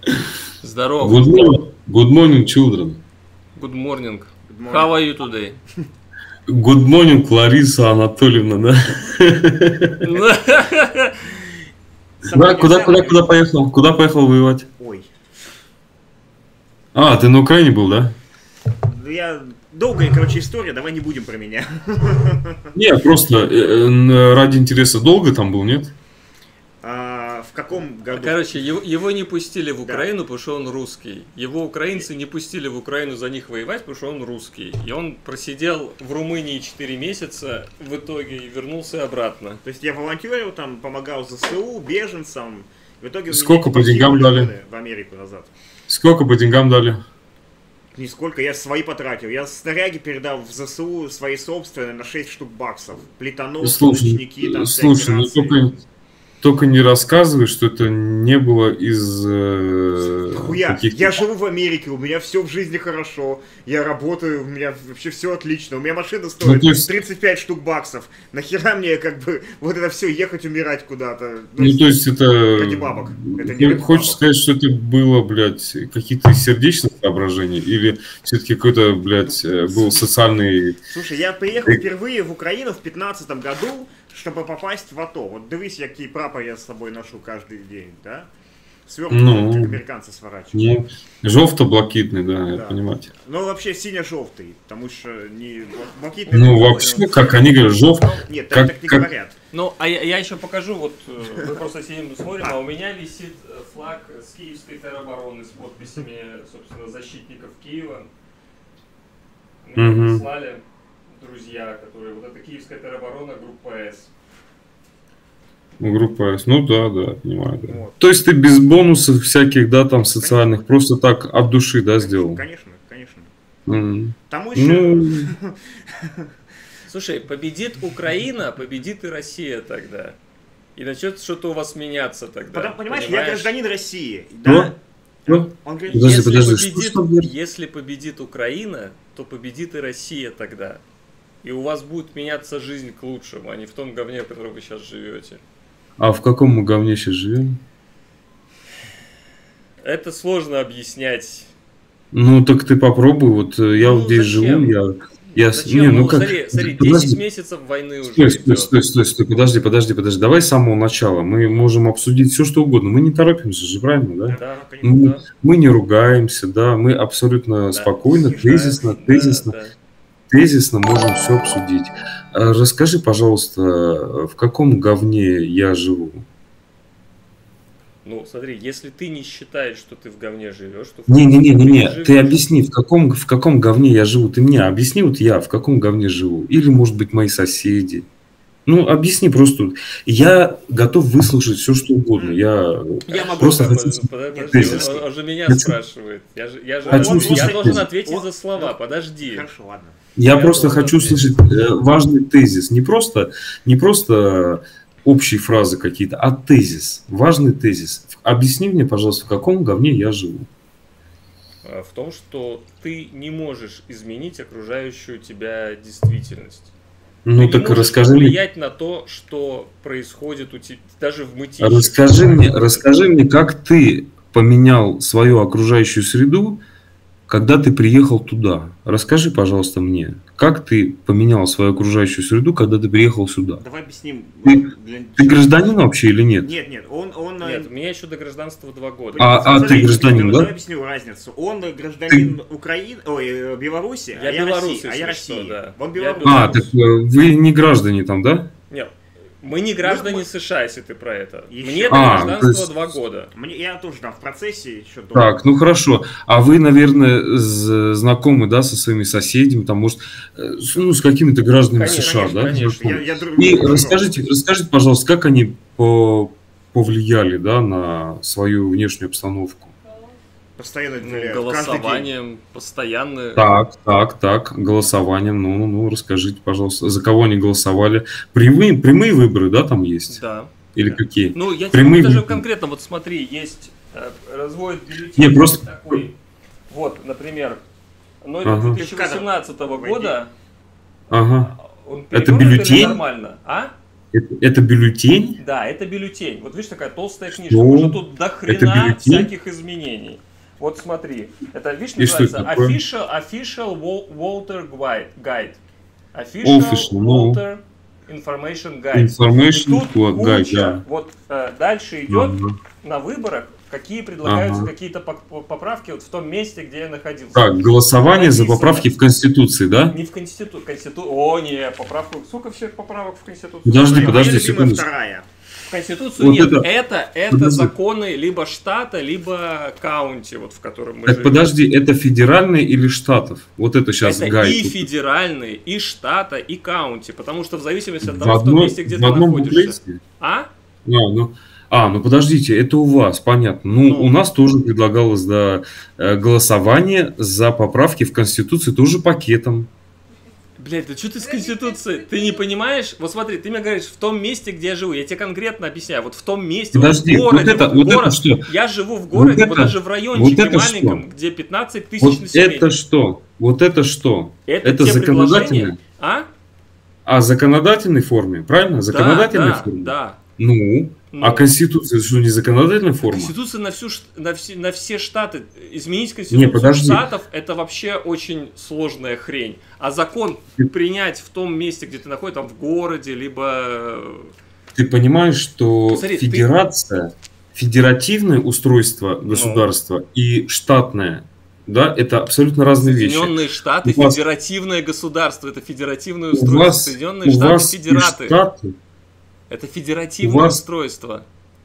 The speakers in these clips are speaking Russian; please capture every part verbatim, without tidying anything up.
Здорово. Good morning, good morning, children. Good morning. Good morning. How are you today? Good morning, Лариса Анатольевна, да? Да, куда, куда, куда поехал? Куда поехал воевать? Ой. А, ты на Украине был, да? Я... Долгая, короче, история, давай не будем про меня. Не, просто э, э, ради интереса долго там был, нет? А, в каком году? Короче, его, его не пустили в Украину, да. Потому что он русский. Его украинцы не пустили в Украину за них воевать, потому что он русский. И он просидел в Румынии четыре месяца в итоге и вернулся обратно. То есть я волонтерил там, помогал ЗСУ, беженцам. В итоге сколько по деньгам дали? В Америку назад. Сколько по деньгам дали? Нисколько, я свои потратил. Я снаряги передал в ЗСУ свои собственные на шесть штук баксов. Плитонос, ночники, там слушай, ну только, только не рассказывай, что это не было из... Э, Хуя, я живу в Америке, у меня все в жизни хорошо. Я работаю, у меня вообще все отлично. У меня машина стоит ну, есть... тридцать пять штук баксов. Нахера мне как бы вот это все ехать умирать куда-то? Ну, ну то есть это... Ради бабок. Это не Хочешь бабок. сказать, что это было, блядь, какие-то сердечные соображения? Или все-таки какой-то, блядь, был социальный... Слушай, я приехал впервые в Украину в пятнадцатом году, чтобы попасть в АТО. Вот дивись, какие прапор я с собой ношу каждый день, да? Свернутый, ну, как американцы сворачивают. Не, жовто-блакитный, да, да, я понимаю. Ну, вообще сине-желтый, потому что не блакитный... Ну, вообще, понял, как они говорят, жовтый... Нет, как, так не как... говорят. Ну, а я, я еще покажу, вот мы просто сидим, смотрим, а у меня висит флаг с Киевской теробороны с подписями, собственно, защитников Киева. Мне угу. прислали друзья, которые... Вот это Киевская тероборона, группа С. Группа С, ну да, да, понимаю, да. Вот. То есть ты без бонусов всяких, да, там, социальных, конечно. Просто так от души, да, сделал? Конечно, конечно. Mm. Там еще... Ну... Слушай, победит Украина, победит и Россия тогда. И начнет что-то у вас меняться тогда. Потому, понимаешь, понимаешь, я гражданин России, да? Ну? Он говорит, подожди, если, подожди, победит, что, что если победит Украина, то победит и Россия тогда. И у вас будет меняться жизнь к лучшему, а не в том говне, в котором вы сейчас живете. А в каком мы говне сейчас живем? Это сложно объяснять. Ну так ты попробуй, вот я ну, вот здесь зачем? живу, я... я... Зачем? Не, ну, ну как... смотри, смотри, подожди. десять месяцев войны уже стой, идет. Стой, стой, стой, стой, подожди, подожди, подожди, давай с самого начала. Мы можем обсудить все, что угодно. Мы не торопимся же, правильно, да? Да, конечно, мы, да. мы не ругаемся, да, мы абсолютно да. спокойно, тезисно, да, тезисно. Да, да. Тезисно можем все обсудить. Расскажи, пожалуйста, в каком говне я живу? Ну, смотри, если ты не считаешь, что ты в говне живешь, то... Не-не-не-не, ты объясни, в каком, в каком говне я живу. Ты мне объясни, вот я в каком говне живу. Или, может быть, мои соседи. Ну, объясни просто. Я готов выслушать все, что угодно. Я, я могу просто хочу... Подожди, подожди, он, он же меня хочу... спрашивает. Я, же, я, же, хочу он, слушать... я должен ответить он... за слова, подожди. Хорошо, ладно. Я, я просто хочу ответить. Слышать важный тезис. Не просто, не просто общие фразы какие-то, а тезис. Важный тезис. Объясни мне, пожалуйста, в каком говне я живу. В том, что ты не можешь изменить окружающую тебя действительность. Ну ты так не расскажи мне. влиять мне. на то, что происходит у тебя, даже в мытищах. Расскажи мне, расскажи мне, как ты поменял свою окружающую среду, когда ты приехал туда. Расскажи, пожалуйста, мне, как ты поменял свою окружающую среду, когда ты приехал сюда? Давай объясним. Ты, ты гражданин вообще или нет? Нет, нет, он... он... Нет, у меня еще до гражданства два года. А, а ты гражданин, да? Давай объясню разницу. Он гражданин ты... Украины, ой, Беларуси, я а я Россия. А я Россия. Да. Он белорус. А, так вы не граждане там, да? Нет. Мы не граждане мы... США, если ты про это. Еще. Мне до а, гражданства есть... два года. Мне, я тоже там в процессе еще долго. Так, ну хорошо. А вы, наверное, знакомы, да, со своими соседями, там, может, ну, с какими-то гражданами конечно, США, конечно, да? Конечно. Я, я друг... И расскажите, расскажите, пожалуйста, как они по... повлияли, да, на свою внешнюю обстановку? Постоянно ну, голосованием, постоянно. Так, так, так, голосованием. Ну, ну, ну, расскажите, пожалуйста, за кого они голосовали? Прямые, прямые выборы, да, там есть? Да. Или да. какие? Ну, я прямые тебе даже конкретно, вот смотри, есть э, разводит бюллетень. Не, просто... такой. Вот, например, номер ага. две тысячи восемнадцатого года. Ага. Он это бюллетень? Нормально, а? Это, это бюллетень? Да, это бюллетень. Вот видишь, такая толстая книжка. Что? Уже тут до Это хрена бюллетень? всяких изменений. Вот смотри. Это, видишь, И что называется это такое? Official, Official Wa- Water Guide. Guide. Official Official, ну. Water Information Guide. Information И тут Guide, куча. да. Вот э, дальше идет Ага. на выборах, какие предлагаются Ага. какие-то поп- поправки вот в том месте, где я находился. Так, голосование за Написано. поправки в Конституции, да? Не в Конституцию. Конститу... О, не, поправку. Сколько всех поправок в Конституцию? Подожди, Моя подожди, любимая секундочку. вторая. В Конституцию Вот нет. это- Это, это, Подожди. законы либо штата, либо каунти, вот в котором мы Так живем. подожди, это федеральные или штатов? Вот это сейчас Это гайд. и федеральные, и штата, и каунти. Потому что в зависимости от В, того, в том одно- месте, где в ты одном находишься. буклете? А? А, ну, а, ну подождите, это у вас, понятно. Ну, Ну. у нас тоже предлагалось да, э, голосование за поправки в Конституции тоже пакетом. Блядь, да что ты с Конституцией? Ты не понимаешь? Вот смотри, ты мне говоришь, в том месте, где я живу. Я тебе конкретно объясняю. Вот в том месте, Подожди, вот в городе, вот это- вот вот это город. что? Я живу в городе, вот, это- даже в райончике вот это маленьком, что? где пятнадцать тысяч Вот населения. это что? Вот это что? Это, это те законодательное? предложения- А? А законодательной форме, правильно? Законодательной да, форме? Да, Ну, Ну. а Конституция это что, не законодательная форма? Конституция на, всю, ш- на, все, на все штаты. Изменить Конституцию подожди. штатов это вообще очень сложная хрень. А закон принять в том месте, где ты находишься, там в городе, либо... Ты понимаешь, что Смотри, ты- федерация, федеративное устройство Ну. государства и штатное, да, это абсолютно разные вещи. Соединенные Штаты, У вас- федеративное государство, это федеративное У устройство. вас, Соединенные у Штаты, вас и федераты. штаты, Это федеративное у вас- устройство.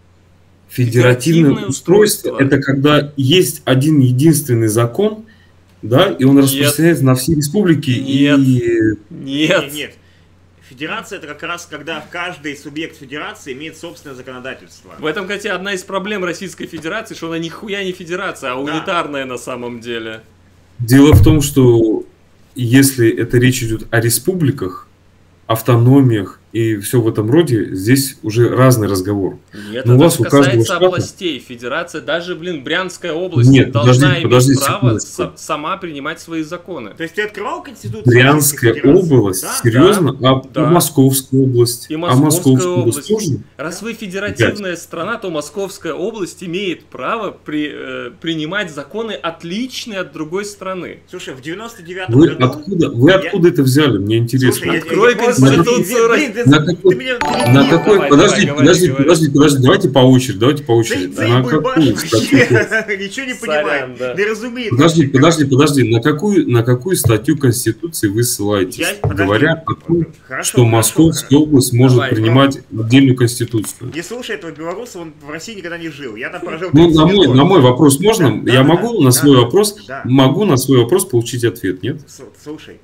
федеративное Федеративное устройство, устройство. это когда есть один единственный закон, да, и он распространяется на все республики, Нет. и Нет. Нет, нет. Федерация это как раз когда каждый субъект федерации имеет собственное законодательство. В этом, кстати, одна из проблем Российской Федерации, что она нихуя не федерация, а унитарная на самом деле. дело в том, что если это речь идет о республиках, автономиях и все в этом роде, здесь уже разный разговор. Нет, Но у это вас же у каждого касается штата- областей. Федерация, даже, блин, Брянская область Нет, должна подожди, иметь подожди право секундочку. са- сама принимать свои законы. То есть ты открывал Конституцию? Брянская Российской Федерации? область, Да? серьезно? А, Да. а Московская область? И а Московская Московская область. область тоже? Раз вы федеративная страна, то Московская область имеет право при- э, принимать законы, отличные от другой страны. Слушай, в девяносто девятом Вы году... откуда, вы Я- откуда это взяли? Мне интересно. Слушай, я- Открой я- Конституцию Блин, ты- На какой- ты меня- На какой, давай, подожди, давай, подожди, говори, подожди, подожди, давайте по очереди, давайте по Да очереди. ты На буйбаш какую статью? вообще, ничего не понимает, Сорян, да. не разумеет. Подожди, вообще, подожди, подожди, на какую, на какую статью Конституции вы ссылаетесь, Я- подожди. говоря о том, Хорошо, что хорошо, Московская хорошо. область может Давай, принимать отдельную Конституцию? Не слушай этого белоруса, он в России никогда не жил. Я там прожил Ну, тридцать на лет мой, тоже. на мой вопрос можно? Да, Я да, могу да, на да, свой да, вопрос, да. могу на свой вопрос получить ответ, нет? С- Слушай,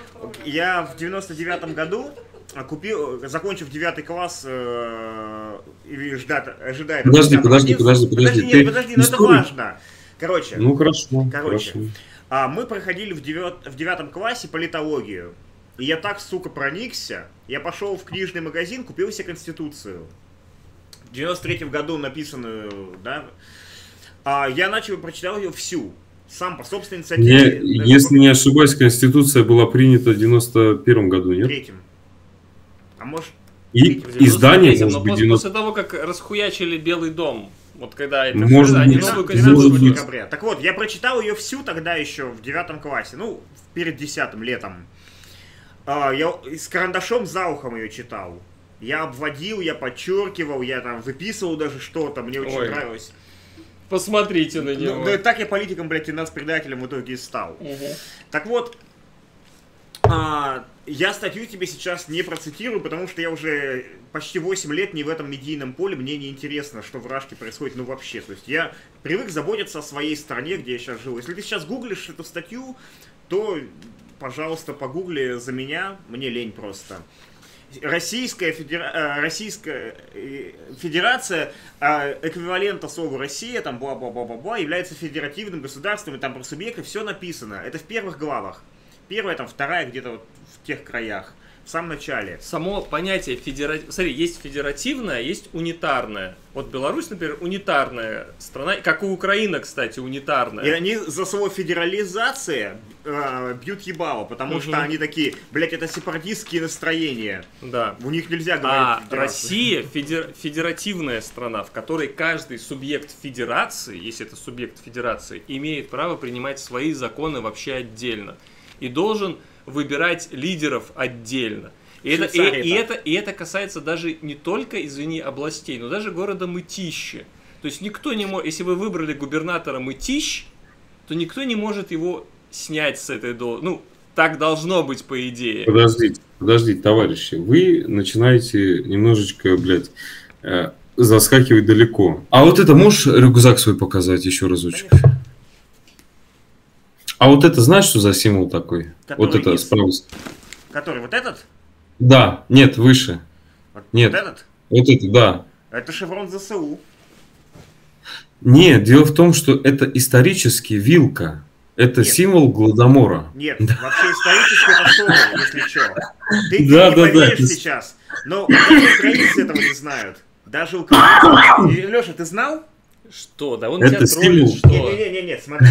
я в девяносто девятом году а, купил, закончив девятый класс, э, и ждать, ожидая... Подожди, десятого, подожди, одиннадцатого. подожди, подожди, нет, ты подожди, но это историк? важно. Короче, Ну, хорошо, Короче. хорошо. а, мы проходили в, девят, в девятом классе политологию. И я так, сука, проникся, я пошел в книжный магазин, купил себе Конституцию. В девяносто третьем году написанную, да. А, я начал, прочитал ее всю. Сам по собственной инициативе. Не, Да, если в не ошибаюсь, Конституция была принята в девяносто первом году, нет? третьем. А может... И В издание, девяносто третьем, может но быть, после, девяносто... после того, как расхуячили Белый дом, вот когда это Может все, они быть, новую может Конституцию... быть. декабря. Так вот, я прочитал ее всю тогда еще в девятом классе, ну, перед десятым летом. А, я с карандашом за ухом ее читал. Я обводил, я подчеркивал, я там выписывал даже что-то, мне очень Ой. нравилось. Посмотрите на него. Ну, да, так я политиком, блядь, и нас предателем в итоге и стал. Мгм. Так вот, а, я статью тебе сейчас не процитирую, потому что я уже почти восемь лет не в этом медийном поле, мне не интересно, что в Рашке происходит, ну вообще. То есть я привык заботиться о своей стране, где я сейчас живу. Если ты сейчас гуглишь эту статью, то, пожалуйста, погугли за меня, мне лень просто. Российская, федера... э, Российская э, Федерация, э, эквивалента слова Россия, там бла-бла-бла-бла, является федеративным государством, и там про субъекты все написано. Это в первых главах. Первая, там, вторая, где-то вот в тех краях. в самом начале. Само понятие федеративное... Смотри, есть федеративное, есть унитарное. Вот Беларусь, например, унитарная страна, как и Украина, кстати, унитарная. И они за слово федерализация э, бьют ебало, потому угу. что они такие, блядь, это сепаратистские настроения. Да. У них нельзя говорить. А Россия федер... федеративная страна, в которой каждый субъект федерации, если это субъект федерации, имеет право принимать свои законы вообще отдельно. И должен выбирать лидеров отдельно. И это, и, и, это, и это касается даже не только, извини, областей, но даже города Мытищи. То есть никто не может, если вы выбрали губернатора Мытищ, то никто не может его снять с этой должности. Ну, так должно быть, по идее. Подождите, подождите, товарищи. Вы начинаете немножечко, блядь, э, заскакивать далеко. А вот это можешь рюкзак свой показать еще разочек? Конечно. А вот это знаешь, что за символ такой? Который вот это справа. Который вот этот? Да, нет, выше. Вот, нет. Вот этот? Вот это, да. Это шеврон ЗСУ. Нет, дело в том, что это исторически вилка. Это нет. Символ Гладомора. Нет, да. Вообще исторически это сокол, если что. Ты, да, ты да, не поверишь да, сейчас. Но даже украинцы этого не знают. Даже украинцы. Леша, ты знал? Что? Да он это тебя троллит, что? Не-не-не, смотри.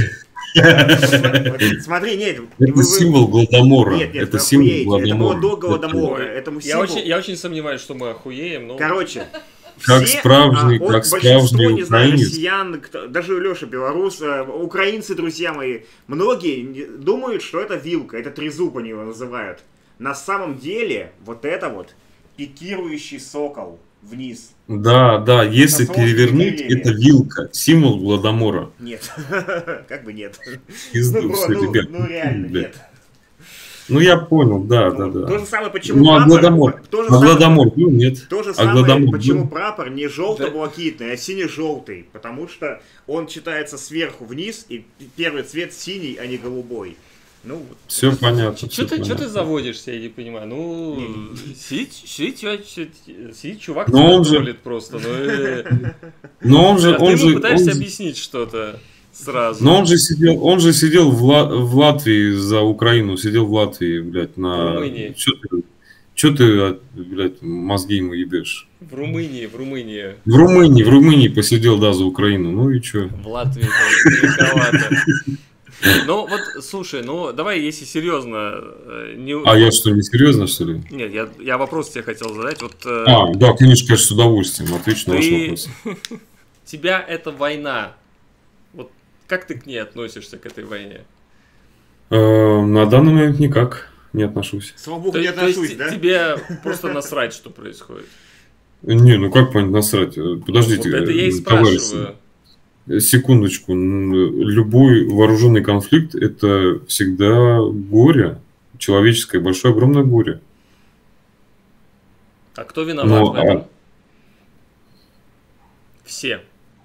Смотри, нет. Это вы, символ Гладомора. Нет, нет, это символ Гладомора. Это было до Гладомора. Этому я, очень, я очень сомневаюсь, что мы охуеем. Но... Короче, как все, справжний, а, как справжний украинец. Не знаю, россиян, кто, даже Леша, белорус, украинцы, друзья мои, многие думают, что это вилка, это трезуб они его называют. На самом деле, вот это вот пикирующий сокол вниз. Да, да, если перевернуть, это вилка, символ Гладомора. Нет, как бы нет. Пизду, ну, все, ну, ребят. ну реально нет. Ну я понял, да, ну, да, да. То же самое, почему ну, а прапор... Гладомор, То же а самое, Гладомор, ну нет. То же а самое, Гладомор, почему ну... прапор не желто-блакитный, а сине-желтый. Потому что он читается сверху вниз, и первый цвет синий, а не голубой. Ну, все понятно. Что ты, ты заводишься, я не понимаю. Ну, сидит, сидит, сидит чувак, но он троллит же... просто. Но, но он же... А он ты же, ему пытаешься он... объяснить что-то сразу. Но он же сидел, он же сидел в, Ла... в Латвии за Украину, сидел в Латвии, блядь, на... В Румынии. Что ты, что ты, блядь, мозги ему ебешь? В Румынии, в Румынии. В Румынии, в Румынии посидел, да, за Украину, ну и что? В Латвии далековато. Ну вот, слушай, ну давай, если серьезно... Не... А я что, не серьезно, что ли? Нет, я, я вопрос тебе хотел задать. Вот, а, да, конечно, конечно, с удовольствием. Отвечу на ваш вопрос. Тебя эта война, вот как ты к ней относишься, к этой войне? На данный момент никак не отношусь. Слава богу, не отношусь, да? Тебе просто насрать, что происходит? Не, ну как понять насрать? Подождите, вот это я и спрашиваю. Секундочку, любой вооруженный конфликт — это всегда горе, человеческое, большое, огромное горе. А кто виноват Но, в этом? А... Все.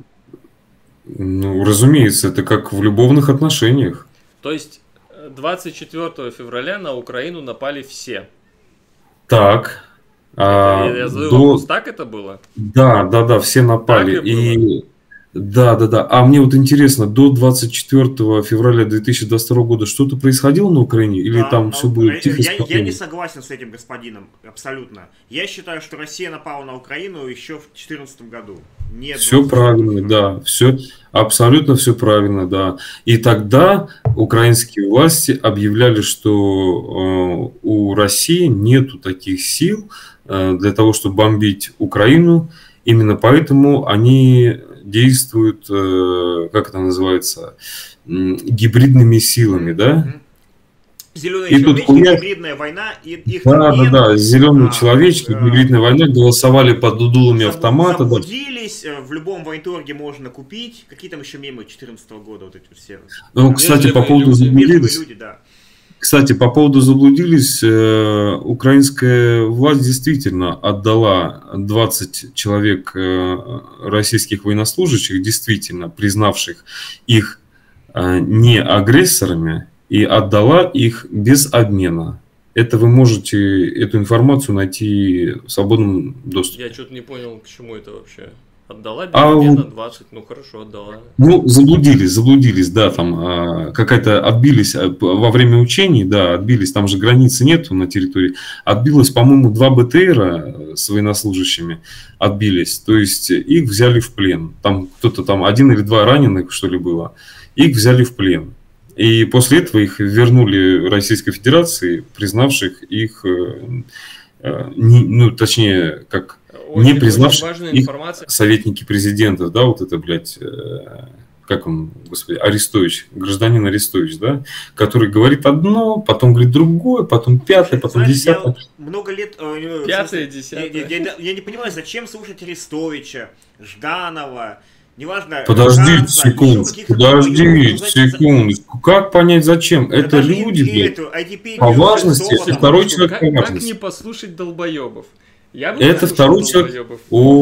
Ну, разумеется, это как в любовных отношениях. То есть двадцать четвёртого февраля на Украину напали все? Так. Это, а, я, я задаю до... вопрос, так это было? Да, да, да, все напали. Так и было? И... Да, да, да. А мне вот интересно, до двадцать четвёртого февраля две тысячи двадцать второго года что-то происходило на Украине? Или да, там все было тихо, я, я не согласен с этим господином, абсолютно. Я считаю, что Россия напала на Украину еще в две тысячи четырнадцатом году. Не все правильно, да. Все, абсолютно все правильно, да. И тогда украинские власти объявляли, что э, у России нету таких сил э, для того, чтобы бомбить Украину. Именно поэтому они... действуют, как это называется, гибридными силами, да? Зеленые и человечки, тут хуя... гибридная война, и их да, да, нет. да, зеленые а, человечки, а, гибридная война, голосовали под дулами заб... автомата. Заблудились, да. В любом военторге можно купить. Какие там еще мемы две тысячи четырнадцатого года вот эти все. Ну, кстати, по поводу люди, заблудились. Люди, да. Кстати, по поводу заблудились, э, украинская власть действительно отдала двадцать человек э, российских военнослужащих, действительно признавших их э, не агрессорами, и отдала их без обмена. Это вы можете эту информацию найти в свободном доступе. Я что-то не понял, к чему это вообще. Отдала А, Беломе на двадцать, ну хорошо, отдала. ну, заблудились, заблудились, да, там а, какая-то отбились а, во время учений, да, отбились, там же границы нету на территории, отбилось, по-моему, два БТРа с военнослужащими отбились, то есть их взяли в плен, там кто-то там, один или два раненых, что ли, было, их взяли в плен, и после этого их вернули Российской Федерации, признавших их, э, э, не, ну, точнее, как... Очень, не признавших очень их информация. советники президента, да, вот это, блядь, э, как он, господи, Арестович, гражданин Арестович, да, который говорит одно, потом говорит другое, потом пятое, потом Знаешь, десятое. Я много лет... э, Пятое, я, десятое. я, я, я не понимаю, зачем слушать Арестовича, Жданова, неважно... Подождите Ганса, секундочку, еще каких-то подождите долбоёбов, ну, знаете, секундочку. Как понять зачем? да Это даже люди, и- и блядь, эту, ай ди пи по делают важности, золотом. второй человек как, по как важности. не послушать долбоебов? Я бы Это послушал второй человек. долбоебов.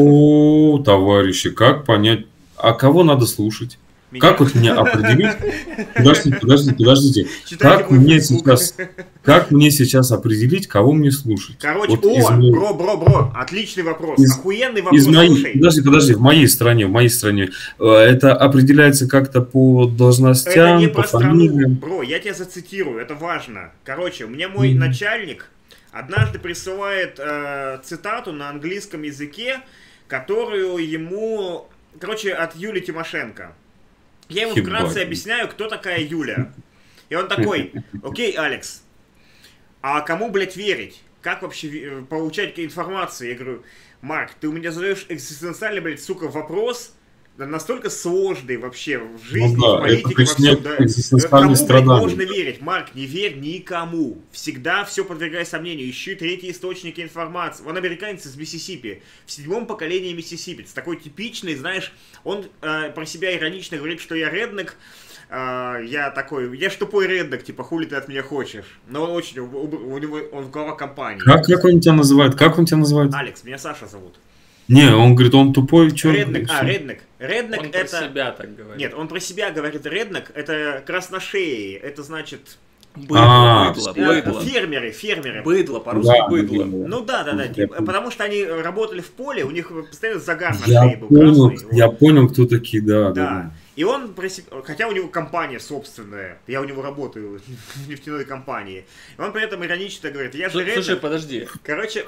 О, товарищи, как понять? А кого надо слушать? Меня? Как вот мне определить? Подождите, подождите, подождите. Читайте Как мой мне Facebook. сейчас, как мне сейчас определить, кого мне слушать? Короче, Вот о, из мо- бро, бро, бро, отличный вопрос, из- охуенный вопрос, из моей, слушай. подожди, подожди, в моей стране, в моей стране, э, это определяется как-то по Это должностям, не по про страну, фамилиям. бро, я тебя зацитирую, это важно. Короче, мне мой Мгм. начальник однажды присылает э, цитату на английском языке, которую ему, короче, от Юли Тимошенко. Я ему Ебать. вкратце объясняю, кто такая Юля. И он такой: окей, Алекс, а кому, блядь, верить? Как вообще э, получать информацию? Я говорю: Марк, ты у меня задаешь экзистенциальный, блядь, сука, вопрос, да, настолько сложный вообще в жизни, Ну да, в политике, это во всем, причиняет да. экзистенциальные Кому, блядь, страдания. можно верить? Марк, не верь никому. Всегда все подвергай сомнению. Ищи третьи источники информации. Он американец из Миссисипи. В седьмом поколении Миссисипец. Такой типичный, знаешь, он э, про себя иронично говорит, что я реднек. Uh, я такой, я ж тупой реднек, типа, хули ты от меня хочешь. Но он очень, у, у него, он глава компании. Как, как он тебя называет? Как он тебя называет? Алекс, меня Саша зовут. Не, он говорит, он тупой, чё? Реднек, а, реднек. Реднек Он это... про себя так говорит. Нет, он про себя говорит, реднек это красношеи, это значит... Быдло, А, быдло, э, быдло. Фермеры, фермеры. Быдло, по-русски Да, быдло. быдло. Ну да, да, да, Я типа, понял. потому что они работали в поле, у них постоянно загар на Я шее был понял, красный. я вот. понял, кто такие, да, да. Да. да. И он про себя, хотя у него компания собственная, я у него работаю в нефтяной компании, и он при этом иронично говорит: я же Слушай, реднек. подожди. Короче,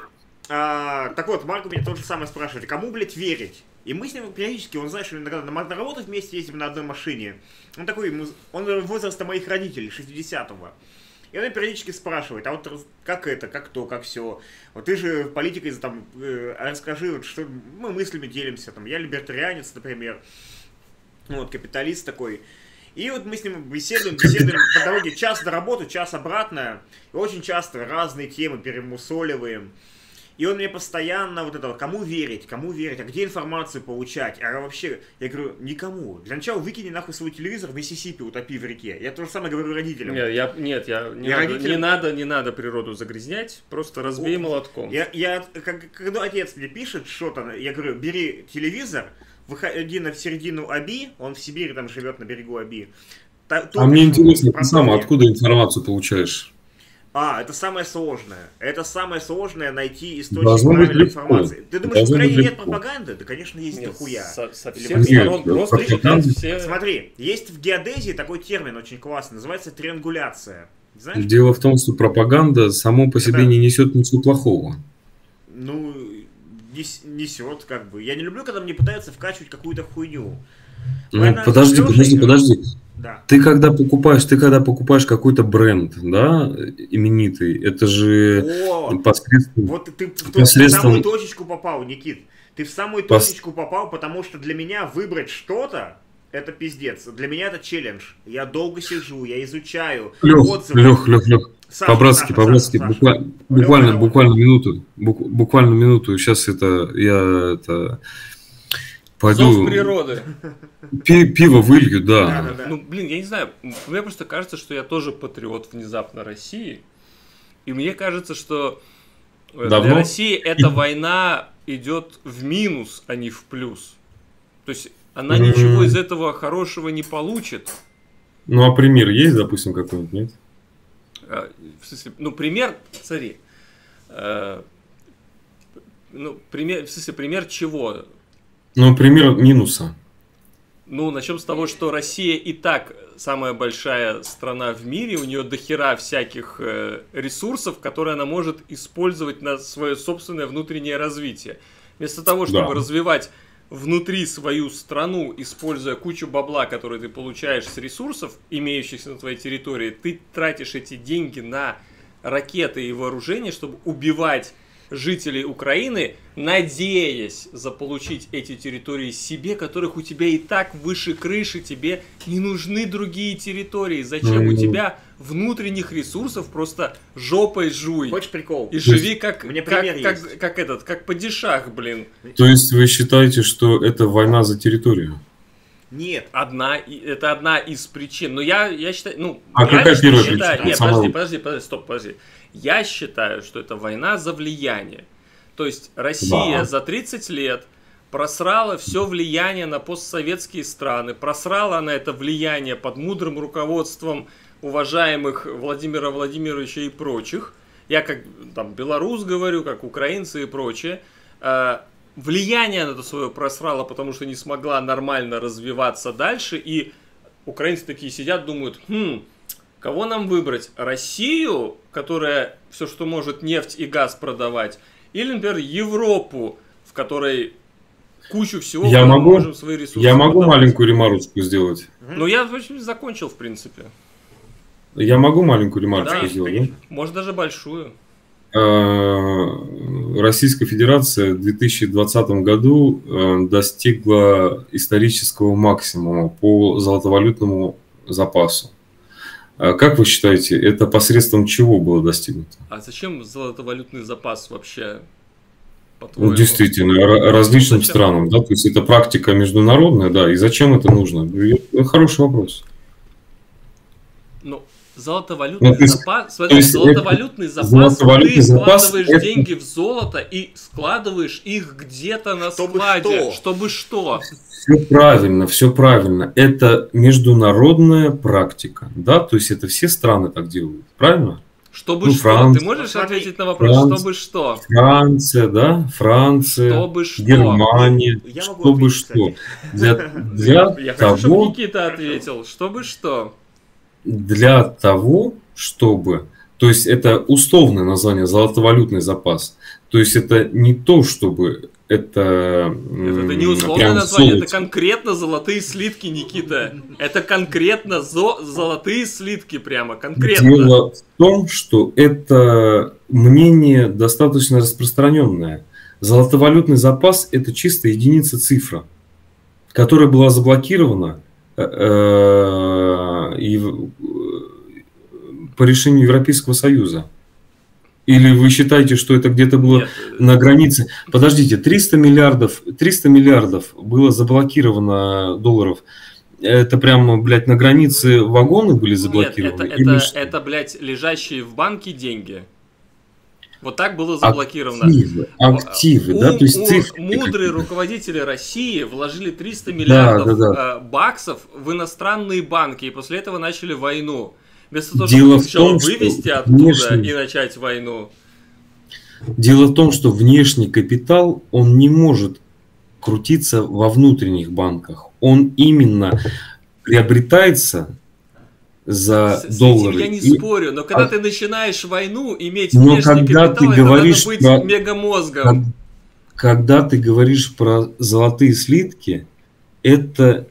а, так вот, Марк у меня то же самое спрашивает: кому, блядь, верить? И мы с ним периодически, он, знаешь, иногда на, на работу вместе ездим на одной машине. Он такой, он возраста моих родителей, шестидесятого. И он периодически спрашивает: а вот как это, как то, как все. Вот ты же политикой там, э, расскажи, вот, что мы мыслями делимся. Там, я либертарианец, например. Вот, капиталист такой. И вот мы с ним беседуем, беседуем по дороге час до работы, час обратно. И очень часто разные темы перемусоливаем. И он мне постоянно вот это, кому верить, кому верить, а где информацию получать, а вообще, я говорю, никому. Для начала выкини нахуй свой телевизор в Миссисипи, утопи в реке. Я то же самое говорю родителям. Нет, я, нет, я, не, Я надо, родителям- не надо, не надо природу загрязнять, просто разбей О, молотком. Я, я, как, когда отец мне пишет что-то, я говорю, бери телевизор, выходи на середину Аби, он в Сибири там живет на берегу Аби. Та- А топишь мне в интересно, ты сам протоке. откуда информацию получаешь? А, это самое сложное. Это самое сложное найти источник Должно быть правильной легко. информации. Ты думаешь, в Должно быть Украине нет легко. пропаганды? Да, конечно, есть Нет, дохуя. со, со Или всех нет, сторон да, просто пропаганда. читать все... Смотри, есть в геодезии такой термин очень классный, называется триангуляция. Знаешь? Дело в том, что пропаганда само по себе Это- не несет ничего плохого. Ну, нес- несет, как бы. Я не люблю, когда мне пытаются вкачивать какую-то хуйню. Ну, Война подожди, с Лёшей, подожди, э, подожди. Да. Ты когда покупаешь, ты когда покупаешь какой-то бренд, да, именитый, это же О, посредством... вот ты, ты в, ту- в посредством- самую точечку попал, Никит. Ты в самую Пос- точечку попал, потому что для меня выбрать что-то это пиздец. Для меня это челлендж. Я долго сижу, я изучаю Лех, отзывы. Лех, Лех, Лех, Саша, по-братски, Саша, по-братски, Саша, Саша. буквально, буквально, Лёха, буквально минуту, бук- буквально минуту, сейчас это, я это, пойду, Зов природы. пи- пиво вылью, да. Да, да, да. Ну, блин, я не знаю, мне просто кажется, что я тоже патриот внезапно России. И мне кажется, что э, Давно? для России эта война идет в минус, а не в плюс. То есть она М. ничего из этого хорошего не получит. Ну, а пример есть, допустим, какой-нибудь, нет? А, в смысле, ну, пример, смотри. э, ну, пример, в смысле, пример чего? Ну, пример минуса. Ну, начнем с того, что Россия и так самая большая страна в мире, у нее дохера всяких э, ресурсов, которые она может использовать на свое собственное внутреннее развитие. Вместо того, чтобы Да. развивать внутри свою страну, используя кучу бабла, который ты получаешь с ресурсов, имеющихся на твоей территории, ты тратишь эти деньги на ракеты и вооружение, чтобы убивать жителей Украины, надеясь заполучить эти территории себе, которых у тебя и так выше крыши, тебе не нужны другие территории. Зачем? У Мгм. тебя внутренних ресурсов просто жопой жуй. Хочешь прикол? И живи как, У меня как, пример как, есть. как этот, как падишах, блин. То есть вы считаете, что это война за территорию? Нет. Одна, и- это одна из причин. Но я, я считаю, ну, А я какая лично первая считаю- причина? Нет, Самая подожди, лучшая. подожди, подожди, стоп, подожди. Я считаю, что это война за влияние. То есть Россия Да. за тридцать лет просрала все влияние на постсоветские страны, просрала она это влияние под мудрым руководством уважаемых Владимира Владимировича и прочих. Я как там белорус говорю, как украинцы и прочее. Э, Влияние на это свое просрала, потому что не смогла нормально развиваться дальше. И украинцы такие сидят, думают, хм, кого нам выбрать? Россию, которая все, что может, нефть и газ продавать, или, например, Европу, в которой кучу всего Я мы могу- можем свои ресурсы Я могу продавать. маленькую ремарочку сделать? Ну, я в общем, закончил, в принципе. Я могу маленькую ремарочку Да, сделать, конечно. да? Может, даже большую. Э, Российская Федерация в две тысячи двадцатом году э, достигла исторического максимума по золотовалютному запасу. А Как вы считаете, это посредством чего было достигнуто? А зачем золотовалютный запас вообще, Ну, по-твоему? действительно, ра- различным Зачем? странам, да, то есть это практика международная, да, и зачем это нужно? Это хороший вопрос. Ну, золотовалютный Ну, то есть- запас. то Смотри, есть золотовалютный запас, золотовалютный ты запас складываешь это- деньги в золото и складываешь их где-то на Чтобы складе. что? Чтобы что? Все правильно, все правильно. Это международная практика, да, то есть это все страны так делают, правильно? Чтобы Ну, что? Франция. Ты можешь Смотри, ответить на вопрос? Франция. Чтобы что? Франция, да, Франция, Чтобы что? Германия, Я могу чтобы ответить, что? кстати. Для, для Я хочу, чтобы того, Никита ответил. Чтобы что? для того, чтобы, то есть это условное название золотовалютный запас, то есть это не то, чтобы это, Это, это не м, условное прям название, это золото. конкретно золотые слитки, Никита. Это конкретно зо- золотые слитки прямо, конкретно. Дело в том, что это мнение достаточно распространенное. Золотовалютный запас – это чисто единица цифра, которая была заблокирована э, э, и в- по решению Европейского Союза. Или вы считаете, что это где-то было Нет, на границе? Подождите, триста миллиардов, триста миллиардов было заблокировано долларов. Это прямо, блядь, на границе вагоны были нет, заблокированы? это, Или это, что? это, блядь, лежащие в банке деньги. Вот так было заблокировано. Активы, активы, да, Ум- то есть ум- цифры. мудрые какие-то. руководители России вложили триста миллиардов да, э, баксов в иностранные банки и после этого начали войну. Вместо того, Дело чтобы в сначала том, что вывести оттуда внешний- и начать войну. Дело в том, что внешний капитал, он не может крутиться во внутренних банках. Он именно приобретается за С, с доллары. этим я не И- спорю, но когда а- ты начинаешь войну, иметь Но внешний когда капитал, ты это говоришь надо быть про- мегамозгом. Когда ты говоришь про золотые слитки, это,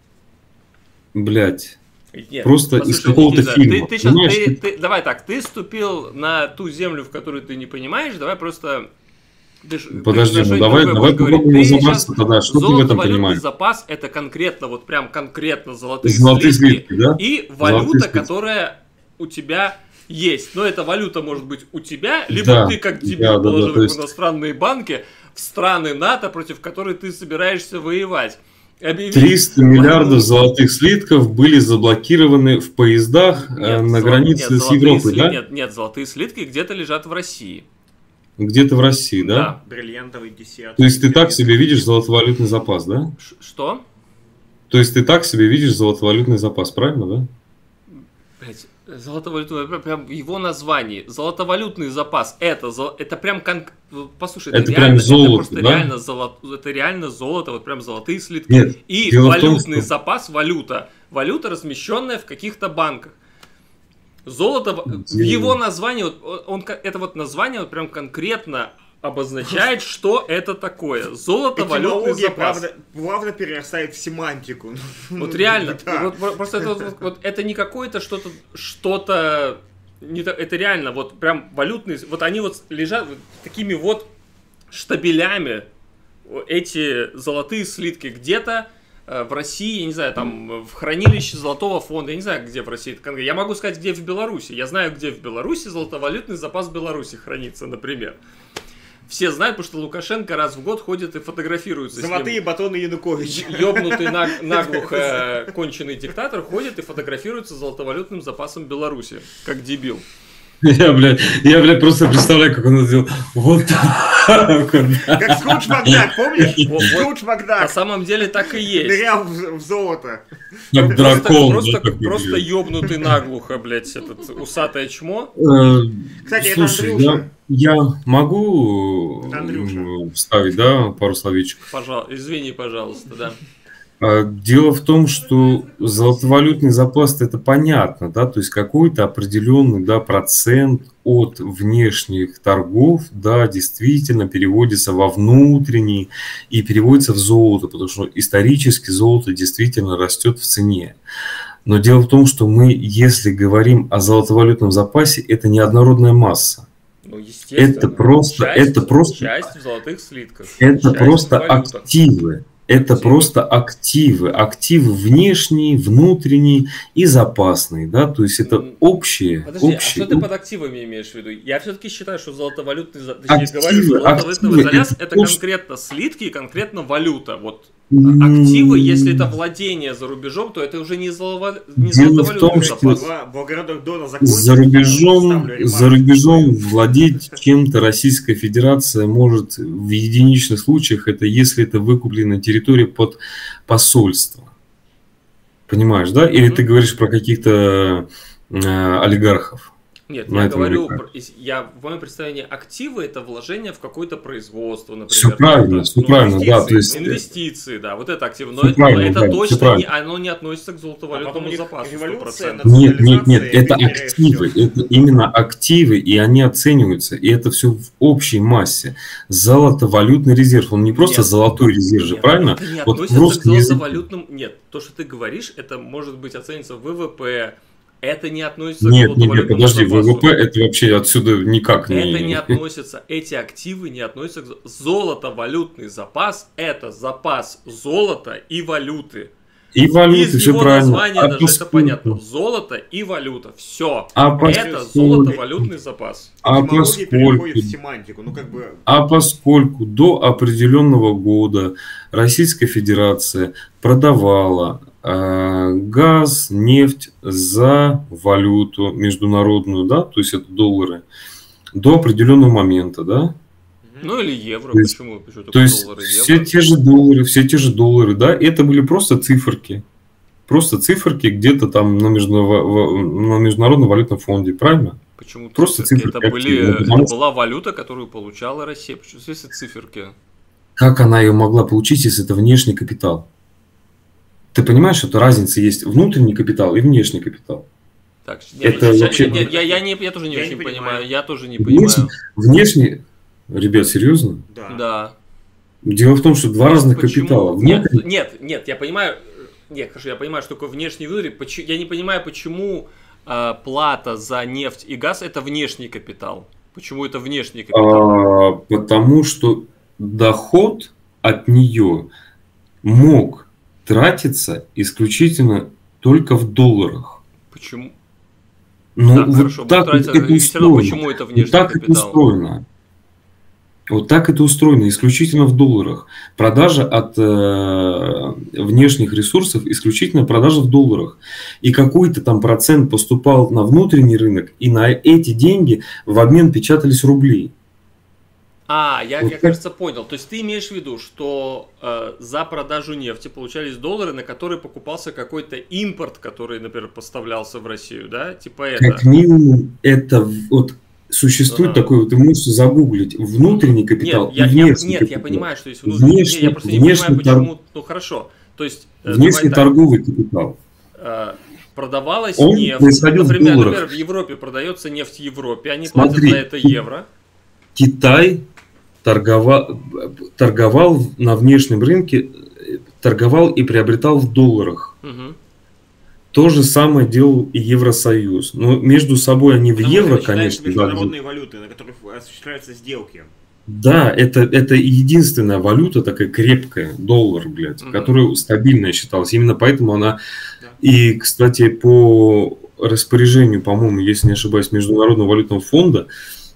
блядь, Нет, просто из послушай, какого-то Никита, фильма, Ты, ты щас- понимаешь? ты- ты- давай так, ты ступил на ту землю, в которую ты не понимаешь, давай просто... ты ж- ты Подожди, на ну что-нибудь давай, другое давай будешь говорить. попробуем Ты разобраться щас- тогда, что ты в этом золотовалютный понимаешь. запас это конкретно, вот прям конкретно золотые, Золотые слитки, слитки, да? и Золотые валюта, слитки. которая у тебя есть. Но эта валюта может быть у тебя, либо Да, ты как дебил да, да, да, положил то их есть- в иностранные банки, в страны НАТО, против которых ты собираешься воевать. Объявить триста войну. миллиардов золотых слитков были заблокированы в поездах э, Нет, на золо- границе нет, с золотые Европой, сли- да? Нет, нет, золотые слитки где-то лежат в России. Где-то в России, да? Бриллиантовый десерт. То есть ты так себе видишь золотовалютный запас, да? Ш- Что? То есть ты так себе видишь золотовалютный запас, правильно, да? Блять, золотовалютный, прям- прям его название. Золотовалютный запас. Это, зо- это прям кон- послушай, это, это, прям реально, золото, это просто да? реально золото, это реально золото, вот прям золотые слитки. Нет, и валютный том, что... запас, валюта. Валюта, размещенная в каких-то банках. Золото, в его названии, вот, он, это вот название вот прям конкретно обозначает, что это такое. Золото, валютный запас. Правда, плавно перерастает в семантику. Вот реально. Да. Вот, просто это, вот, вот, это не какое-то что-то, что-то, не, это реально вот прям валютные, вот они вот лежат вот такими вот штабелями, эти золотые слитки где-то в России, я не знаю, там в хранилище Золотого фонда, я не знаю, где в России. Я могу сказать, где в Беларуси. Я знаю, где в Беларуси золотовалютный запас Беларуси хранится, например. Все знают, потому что Лукашенко раз в год ходит и фотографируется. Золотые батоны Януковича. Ёбнутый наглухо конченый диктатор ходит и фотографируется с золотовалютным запасом Беларуси. Как дебил. Я, блядь, я, блядь, просто представляю, как он это сделал. Вот так. Как Скрудж Макдак, помнишь? Скрудж Макдак. На самом деле так и есть. Нырял в золото. Как дракон. Просто, просто ёбнутый наглухо, блядь, этот усатое чмо. Кстати, слушай, это Андрюша. Я, я могу Андрюша. вставить, да, пару словечек? Пожалуйста, извини, пожалуйста, да. Дело в том, что золотовалютный запас это понятно, да, то есть какой-то определенный, да, процент от внешних торгов, да, действительно переводится во внутренний и переводится в золото, потому что исторически золото действительно растет в цене. Но дело в том, что мы, если говорим о золотовалютном запасе, это не однородная масса. Ну, естественно. Это просто, часть, это просто, часть в золотых слитках. это просто активы. Это просто активы, активы внешние, внутренние и запасные, да, то есть это общие. Подожди, общие... а что ты под активами имеешь в виду? Я все-таки считаю, что золотовалютный, активы, говорю, что золотовалютный залез это, это конкретно слитки и конкретно валюта. Вот активы, если это владение за рубежом, то это уже не, золово... не золотовалютный запас. За рубежом, за рубежом владеть чем-то Российская Федерация может в единичных случаях, это если это выкуплено территория под посольство. Понимаешь, да? Или mm-hmm. ты говоришь про каких-то э, олигархов? Нет, я говорю, про, я, в моем представлении активы это вложение в какое-то производство, например. Все правильно, все ну, правильно, да. То есть... Инвестиции, да, вот это активы. Но это, это да, точно не, оно не относится к золотовалютному а запасу. Нет, нет, нет, это активы, все. Это именно активы, и они оцениваются, и это все в общей массе. Золотовалютный резерв, он не просто нет, золотой резерв же, нет, правильно? Это не вот относится к золотовалютному, нет, то, что ты говоришь, это может быть оценится в ВВП. Это не относится нет, к нет, нет, подожди, запасу. ВВП это вообще отсюда никак не... Это не относится, эти активы не относятся к... Золотовалютный запас – это запас золота и валюты. И валюты, Из все его правильно. названия а даже поскольку... это понятно. Золото и валюта. Все. А это золотовалютный запас. А поскольку... Ну, как бы... а поскольку до определенного года Российская Федерация продавала газ, нефть за валюту международную, да, то есть это доллары, до определенного момента, да. Ну или евро, то есть, почему? почему то есть доллары, все евро? те же доллары, все те же доллары, да, это были просто циферки. Просто циферки где-то там на, между... на международном валютном фонде, правильно? Почему просто циферки? циферки? Это, были... это была валюта, которую получала Россия. Почему здесь циферки? Как она ее могла получить, если это внешний капитал? Ты понимаешь, что разница есть внутренний капитал и внешний капитал? Так, нет, это я, вообще... я, я, я, не, я тоже не я очень не понимаю. понимаю. Я тоже не внешний, понимаю. Внешний, ребят, серьезно? Да. да. Дело в том, что два разных Почему? капитала. Внутренний... Нет, нет, нет, я понимаю. Нет, хорошо, я понимаю, что такое внешний и внутренний. Я не понимаю, почему э, плата за нефть и газ это внешний капитал. Почему это внешний капитал? А, потому что доход от нее мог тратится исключительно только в долларах. Почему? Ну, да, вот хорошо, так вот это устроено. Почему это внешний вот так капитал? Это устроено. Вот так это устроено, исключительно в долларах. Продажа от э, внешних ресурсов исключительно продажа в долларах. И какой-то там процент поступал на внутренний рынок, и на эти деньги в обмен печатались рубли. А, я, вот я кажется, понял. То есть ты имеешь в виду, что э, за продажу нефти получались доллары, на которые покупался какой-то импорт, который, например, поставлялся в Россию, да? Типа это. Как минимум, это вот Существует Ага. такой, ты можешь загуглить, внутренний капитал Нет, я, и я- внешний нет, я капитал. понимаю, что есть внутренний. Внешний, Не, я просто не внешний, понимаю, тор- почему. Ну хорошо. То есть, э, внешний давай так, торговый капитал. э, продавалась Он нефть. происходил в Например, долларах. например, в Европе продается нефть в Европе, они платят Смотри, за это евро. Китай торговал, торговал на внешнем рынке, э, торговал и приобретал в долларах. Мгм. То же самое делал и Евросоюз. Но между собой они в Потому евро, что это считается конечно, да. международные валюты, на которых осуществляются сделки. Да, это, это единственная валюта такая крепкая, доллар, блядь, Мгм. которая стабильная считалась. Именно поэтому она... Да. И, кстати, по распоряжению, по-моему, если не ошибаюсь, Международного валютного фонда,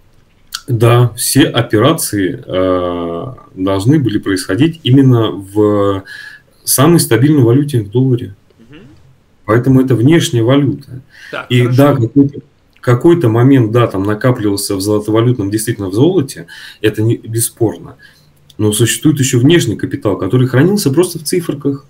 да, все операции э, должны были происходить именно в самой стабильной валюте, в долларе. Мгм. Поэтому это внешняя валюта. Так, И хорошо. да, какой-то, какой-то момент, да, там накапливался в золотовалютном, действительно в золоте, это не, бесспорно. Но существует еще внешний капитал, который хранился просто в циферках.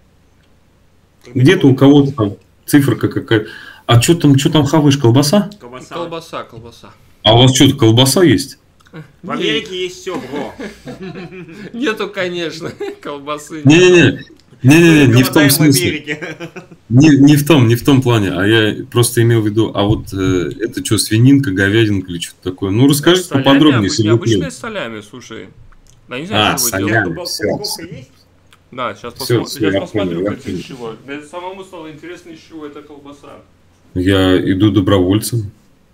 Где-то у кого-то там циферка какая-то. А что там, что там хаваешь, колбаса? Колбаса. Колбаса, колбаса. А у вас что-то колбаса есть? В Америке есть все, бро. Нету, конечно, колбасы. Не-не-не. Не-не-не, не в том Голодаем в смысле. Америке. Не, не в том, не в том плане, а я просто имел в виду, а вот э, это что, свининка, говядинка или что-то такое? Ну, расскажите Солями, поподробнее, обы- если вы необычные солями, слушай. Да не знаю, А, что вы солями. делаете. Упак- всё. Упаковка есть? Да, сейчас, Всё, посмо- всё, сейчас я посмотрю, понял, я как понял. из чего. Да это самому стало интересно, из чего эта колбаса. Я иду добровольцем.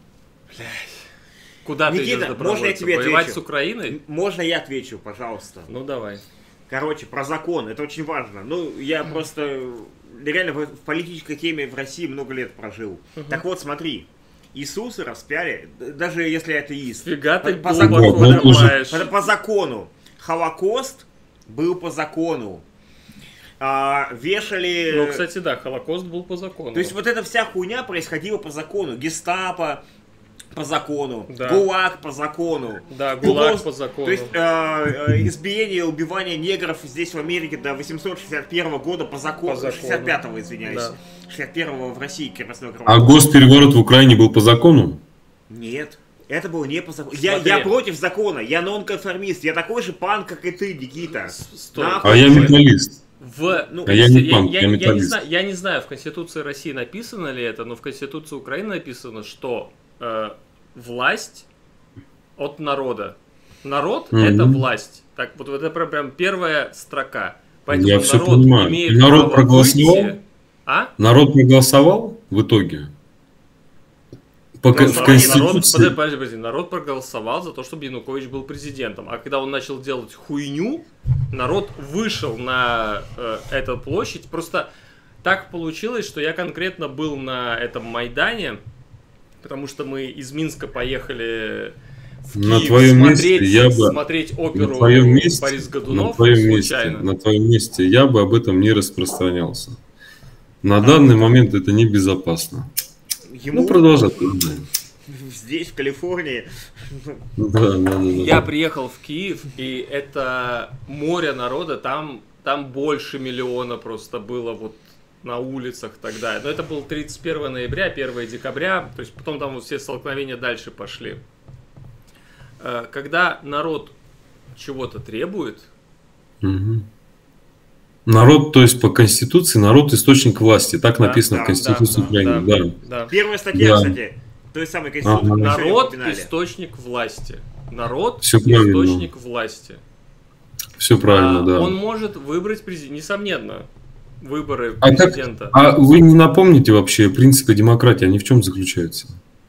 Куда ты Никита, идешь можно я добровольцем? тебе Воевать отвечу? с Украиной? Можно я отвечу, пожалуйста? Ну давай. Короче, про закон, это очень важно. Ну, я просто реально в, в политической теме в России много лет прожил. Так вот, смотри, Иисуса распяли, д- даже если атеист. Фига ты по, по глубоко закону, ну, по- копаешь. по- по закону. Холокост был по закону. А, вешали... Ну, кстати, да, Холокост был по закону. То есть вот эта вся хуйня происходила по закону. Гестапо по закону, Да. ГУЛАГ по закону. Да, ГУЛАГ Просто- по закону. То есть э, э, избиение, убивание негров здесь в Америке до восемьсот шестьдесят первого года по закону, По закону. шестьдесят пятого, извиняюсь. Да. шестьдесят первого в России крепостное А кровопролитие. госпереворот в Украине был по закону? Нет. Это было не по закону. Я, Смотри. я против закона, я нонконформист, я такой же панк, как и ты, Никита. С- Стой. Нахуй. А я металлист. В, Ну, А я не я, панк, я- я я не металлист. знаю, я не знаю, в Конституции России написано ли это, но в Конституции Украины написано, что э, власть от народа. Народ Мгм. это власть. Так вот это прям, прям первая строка. Поэтому Я всё народ понимаю. имеет Народ право проголосовал? выйти- А? Народ проголосовал в итоге? По, ко- в Голосовали, Народ, Конституции... подожди, подожди, подожди. Народ проголосовал за то, чтобы Янукович был президентом. А когда он начал делать хуйню, народ вышел на э, эту площадь. Просто так получилось, что я конкретно был на этом Майдане, потому что мы из Минска поехали в На Киев твоем смотреть, месте я бы- смотреть оперу На твоем месте, Борис на Годунов твоем месте, случайно. на твоем месте я бы об этом не распространялся. На данный момент это небезопасно. Ему Ну, продолжай. здесь, в Калифорнии, Да, да, да, да. Я приехал в Киев, и это море народа, там, там больше миллиона просто было вот на улицах тогда. Но это был тридцать первого ноября, первого декабря, то есть потом там вот все столкновения дальше пошли. Э, Когда народ чего-то требует, Мгм. Народ, то есть по Конституции, народ источник власти. Так Да, написано да, в Конституции да, Украины. да. Да. да, первая статья, Да. кстати, той самой Конституции, Ага. которую мы сегодня народ упоминали. источник власти. Народ Всё правильно. источник власти. Все правильно, А да. Он может выбрать президента, несомненно, выборы А как- президента. А вы не напомните вообще принципы демократии, они в чем заключаются?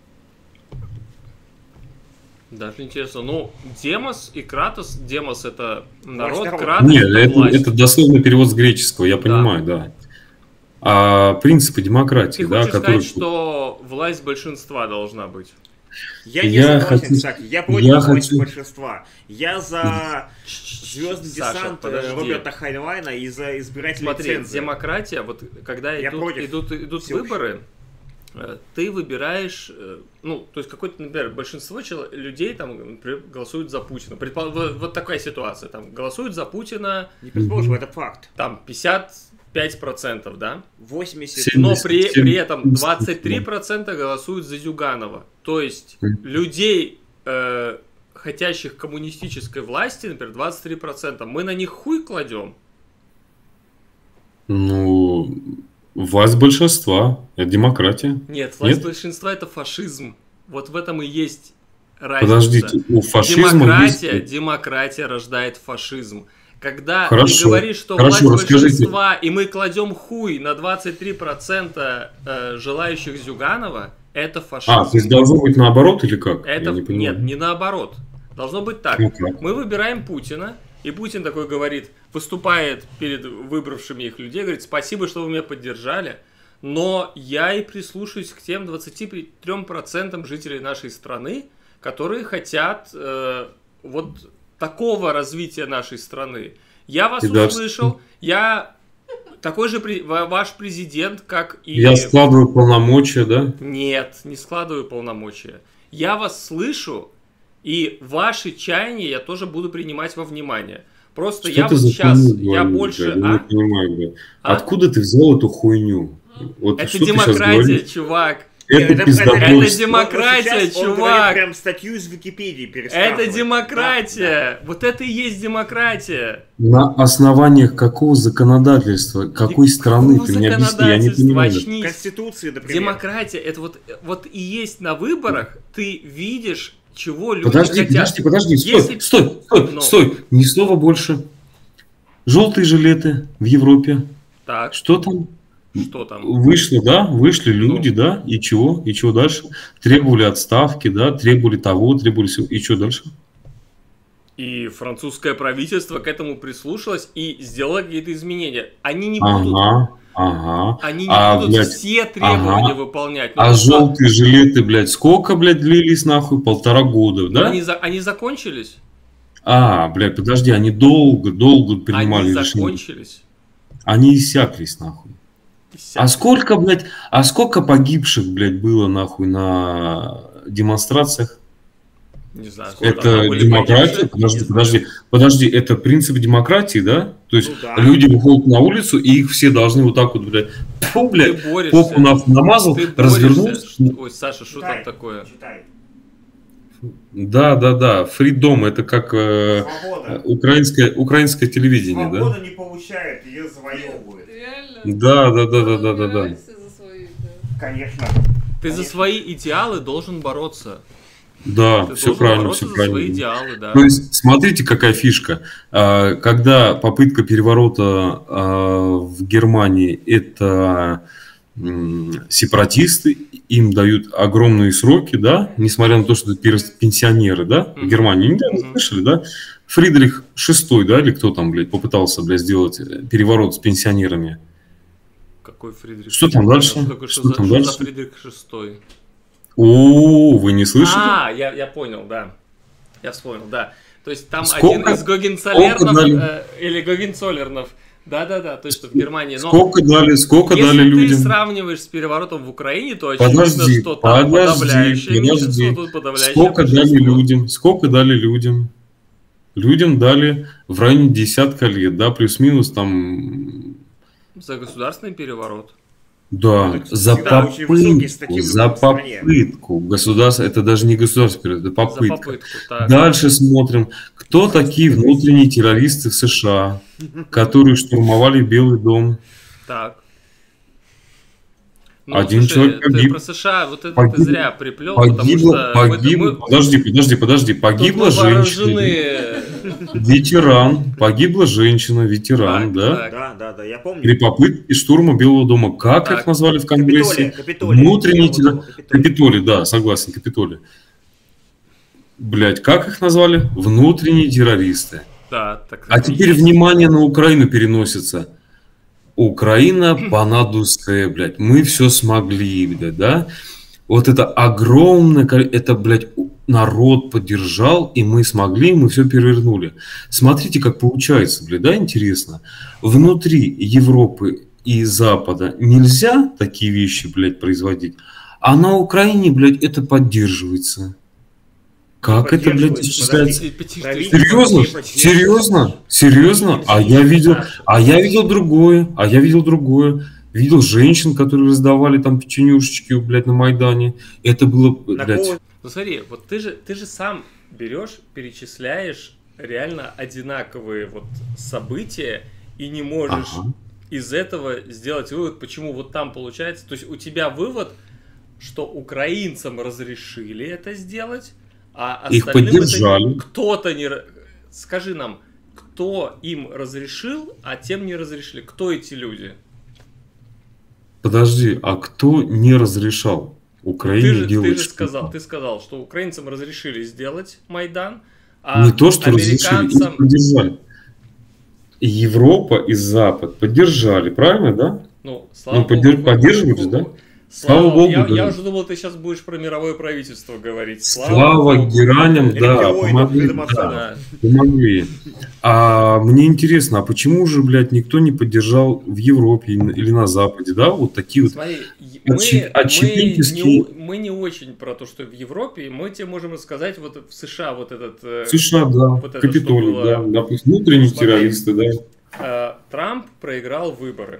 Даже интересно. Ну, Демос и Кратос. Демос это народ, Власть народа. Кратос Нет, это это, власть. это дословно перевод с греческого, я понимаю, да. А принципы демократии, Ты да, хочешь которые... сказать, что власть большинства должна быть? Я не Я согласен, хочу- кстати. Я против я власти хочу- большинства. Я за звездный Саша, десант э, подожди. Роберта Хайнлайна и за избирательные Смотри, цензы. демократия, вот когда Я идут, против идут, идут всеобщего. выборы, э, ты выбираешь, э, ну, то есть какое-то, например, большинство чел- людей там, например, голосуют за Путина. Предпол- Вот, вот такая ситуация, там, голосуют за Путина, Не предположим, это факт. там, пятьдесят пять процентов, да? восемьдесят. Но при, при этом двадцать три процента голосуют за Зюганова. То есть людей, э, хотящих коммунистической власти, например, двадцать три процента, мы на них хуй кладем? Ну, власть большинства, это демократия. Нет, власть Нет? большинства это фашизм. Вот в этом и есть разница. Подождите, у фашизма демократия, есть... демократия рождает фашизм. Когда Хорошо, ты говоришь, что хорошо, власть расскажите. большинства, и мы кладем хуй на двадцать три процента э, желающих Зюганова, это фашизм. А, то есть должно быть наоборот или как? Это... Я не понимаю. Нет, не наоборот. Должно быть так. Ну, как? Мы выбираем Путина, и Путин такой говорит, выступает перед выбравшими их людей, говорит, спасибо, что вы меня поддержали, но я и прислушаюсь к тем двадцати трём процентам жителей нашей страны, которые хотят э, вот такого развития нашей страны. Я вас И услышал, я такой же при... ваш президент, как и... Я складываю полномочия, да? Нет, не складываю полномочия. Я вас слышу, и ваши чаяния я тоже буду принимать во внимание. Просто Что я ты вот за сейчас, хуйню я говоришь, больше... блядь? Я а? не понимаю, блядь. А? Откуда ты взял эту хуйню? Вот Это что ты сейчас демократия, говоришь? чувак. Это Это- пиздобольство. это демократия, Вот сейчас он чувак. говорит прям статью из Википедии пересказывает. Это демократия. Да, Вот это и есть демократия. На основаниях какого законодательства, какой страны, ты мне объясни, я не Законодательство, понимаю. да. очнись. Конституции, например. Демократия, это вот, вот и есть на выборах, ты видишь, чего люди Подожди, хотят. подожди, подожди, стой, Если- стой, стой, Ну. стой, ни слова больше. Желтые жилеты в Европе, Так, что там? что там? Вышли, да, вышли люди, Ну. да, и чего, и чего дальше? Требовали отставки, да, требовали того, требовали всего, и что дальше? И французское правительство к этому прислушалось и сделало какие-то изменения. Они не будут, Ага, ага. они не А, будут блядь, все требования ага. выполнять. Ну, А просто- желтые жилеты, блядь, сколько, блядь, длились нахуй? Полтора года, ну, да? Они, за- они закончились? А, блядь, подожди, они долго, долго принимали Они решения. закончились. Они иссяклись, нахуй. А сколько, блядь, а сколько погибших, блядь, было, нахуй, на демонстрациях? Не знаю, сколько Это там были демократия? погибшие, Подожди, не подожди, знаю. подожди, это принцип демократии, да? То есть Ну да. люди выходят на улицу, и их все должны вот так вот, блядь, фу, Ты блядь, борешься. попу нахуй намазал, Ты борешься. развернулся. Ой, Саша, что Читай, там такое? читай. Да, да, да, фридом, это как э, Свобода. украинское, украинское телевидение, да? Свобода не получает, ее завоевывает. Реально? Да, да, да, да, да, да, да. Умираете за свои, да. Конечно. Ты за Конечно. свои идеалы должен бороться. Да, Ты все должен правильно, бороться все за свои правильно. идеалы, да. То есть, смотрите, какая фишка. А, Когда попытка переворота а, в Германии, это м, сепаратисты, им дают огромные сроки, да, несмотря на то, что это пер- пенсионеры, да, в Мгм. Германии. Недавно Мгм. слышали, да? Фридрих шестой, да, или кто там, блядь, попытался, блядь, сделать переворот с пенсионерами. Какой Фридрих? Что там дальше? Что, такое, что, Что за, там что дальше? за Фридрих шестой? О, вы не слышали? А, я, я понял, да. Я вспомнил, да. То есть там Сколько- один из Гогенцоллернов сколько дали? э, или Гогенцоллернов. Да-да-да, то есть что в Германии. Но Сколько дали, сколько если дали ты людям? сравниваешь с переворотом в Украине, то очевидно, Подожди, что там подожди, подавляющее меньшинство, подожди. тут подавляющее Сколько дали большинство. людям? Сколько дали людям? Людям дали в районе десятка лет, да, плюс-минус там, За государственный переворот. да, Это за всегда очень высокие попытку, статьи в за любой стране. попытку. Государство, это даже не государство, это За попытка. попытку. Так. Дальше смотрим, кто такие внутренние террористы в США, которые штурмовали Белый дом. Так. Ну, Один слушай, человек ты погиб. про США вот это Погиб. ты зря приплел, потому Погибло, что мы- погибло, мы- подожди, подожди, подожди, тут погибла мы женщина, вооружены. ветеран, погибла женщина, ветеран, Так, да, так. Да, да, да, я помню. при попытке штурма Белого дома. Как Так. их назвали в Капитолия, Конгрессе? Капитолия. Внутренний Белого террор- дома, Капитолия. Капитолий, да, согласен, Капитолий. Блять, как их назвали? Внутренние террористы. Да, так А так и теперь есть. внимание на Украину переносится. Украина понадуская, блядь, мы все смогли, блядь, да? Вот это огромное, коле- это, блядь, у- народ поддержал, и мы смогли, мы все перевернули. Смотрите, как получается, блядь, да, интересно. Внутри Европы и Запада нельзя такие вещи, блядь, производить, а на Украине, блядь, это поддерживается. Как это, блядь, Поддерживать. исчисляется? Подожди. Серьезно? Серьезно? Серьезно? А я видел, а я видел другое, а я видел другое. Видел женщин, которые раздавали там печенюшечки, блядь, на Майдане. Это было, На блядь... кого- Ну смотри, вот ты же, ты же сам берешь, перечисляешь реально одинаковые вот события и не можешь Ага. из этого сделать вывод, почему вот там получается. То есть у тебя вывод, что украинцам разрешили это сделать, а Их остальным поддержали. это кто-то не... ра- Скажи нам, кто им разрешил, а тем не разрешили? Кто эти люди? Подожди, а кто не разрешал Ты Украине же, делать ты же что-то? сказал, ты сказал, что украинцам разрешили сделать Майдан, а Не то, что разрешили, американцам... их поддержали. И Европа и Запад поддержали, правильно, да? Ну, слава Ну, поддерж- богу. поддерживаете, да? Слава, Слава богу, я, да. я уже думал, ты сейчас будешь про мировое правительство говорить. Слава богу. гераням, да, Герои, помогли, да, да, Да. помогли. А мне интересно, а почему же, блядь, никто не поддержал в Европе или на Западе, да, вот такие вот... Смотри, мы, Очи- мы, очевидческие- не, мы не очень про то, что в Европе, мы тебе можем рассказать вот в США вот этот... э, В США, да, вот это, Капитолий, что было- да, допустим, внутренние Смотри. террористы, да. э, Трамп проиграл выборы.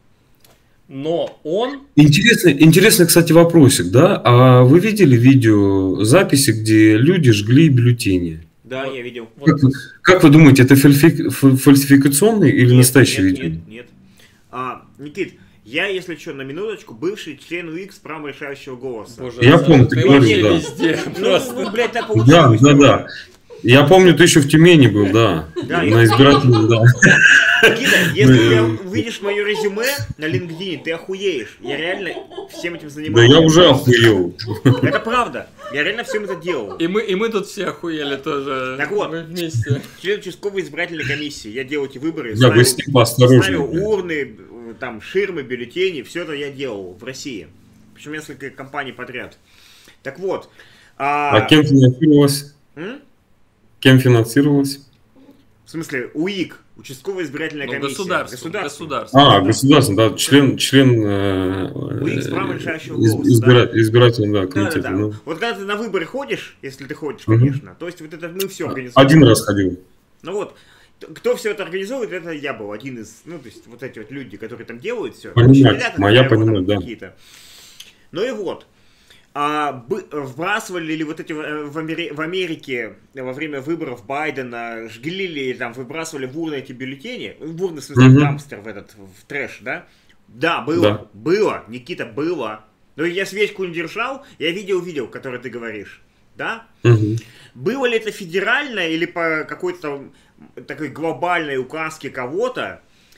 Но он... Интересный, интересный, кстати, вопросик, да? А вы видели видеозаписи, где люди жгли бюллетени? Да, Вот. я видел. Вот, Как, вы- как вы думаете, это фальфи- фа- фальсификационный или Нет, настоящий нет, видео? Нет, нет. А, Никит, я, если что, на минуточку, бывший член УИК с правом решающего голоса. боже, Я Саша, помню, ты вообще говорил, да. везде Ну, просто. ну, блядь, так Да, получилось. да, да. Я помню, ты еще в Тюмени был, да. Да, На я- избирательном, да. Никита, если Ну, ты э, увидишь мое резюме на LinkedIn, ты охуеешь. Я реально всем этим Да занимался. я уже охуел. Это правда. Я реально всем это делал. И мы, и мы тут все охуели тоже. Так вот. Мы вместе. Член участковой избирательной комиссии. Я делал эти выборы. Да, ставил- вы с ним поосторожнее, ставил блядь. урны, э, там, ширмы, бюллетени. Все это я делал в России. Причем несколько компаний подряд. Так вот. А, А кем финансировалось? м? Кем финансировалось? В смысле, УИК. Участковая избирательная Ну, комиссия. государство. Государство. Государство. А, государственный, да, член, член э, УИК с правом решающего из- голоса, избира- избирательного, да, Да, да, комитета. да. ну. Вот когда ты на выборы ходишь, если ты ходишь, Мгм. конечно, то есть вот это мы все организовали. Один раз ходил. Ну вот, т- кто все это организует, это я был один из, ну, то есть вот эти вот люди, которые там делают все. Понимаю, моя понимаю, да. Какие-то. Ну и вот. А, бы- вбрасывали ли вот эти э, в, Амери- в Америке во время выборов Байдена, жгли ли там, выбрасывали в урны эти бюллетени, в урны, в смысле, в Мгм. дампстер, в этот, в трэш, да? Да, было, Да. было, Никита, было. Но я свечку не держал, я видел видео, которое ты говоришь, да? Мгм. Было ли это федеральное или по какой-то такой глобальной указке кого-то?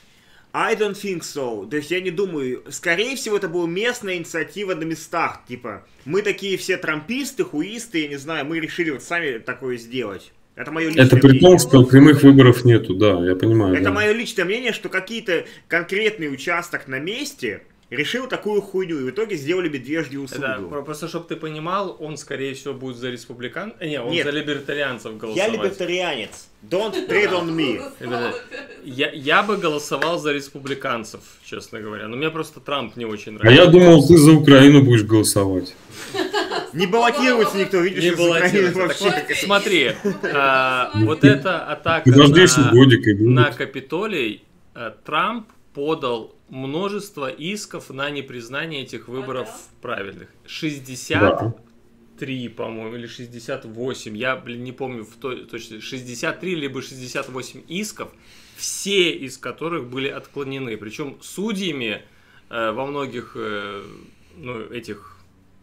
I don't think so. То есть я не думаю. Скорее всего, это была местная инициатива на местах. Типа, мы такие все трамписты, хуисты, я не знаю, мы решили вот сами такое сделать. Это мое личное Это при мнение. том, что прямых выборов нету, да, я понимаю. Это да. мое личное мнение, что какие-то конкретный участок на месте решил такую хуйню, и в итоге сделали медвежью услугу. Это, про- просто чтобы ты понимал, он, скорее всего, будет за республикан... э, Не, он Нет. за либертарианцев Я голосовать. либертарианец. Don't tread on me. Ребята, я, я бы голосовал за республиканцев, честно говоря. Но мне просто Трамп не очень А нравится. я думал, ты за Украину будешь голосовать. Не баллотируется никто, видишь, Не из Украины баллотируется. Так вообще. вот, смотри, а, вот эта атака Подожди еще на, годик и будет. на Капитолий, а, Трамп подал множество исков на непризнание этих выборов правильных. шестьдесят Да. три, по-моему, или шестьдесят восемь, я, блин, не помню в то- точно, шестьдесят три либо шестьдесят восемь исков, все из которых были отклонены. Причем судьями э, во многих э, ну, этих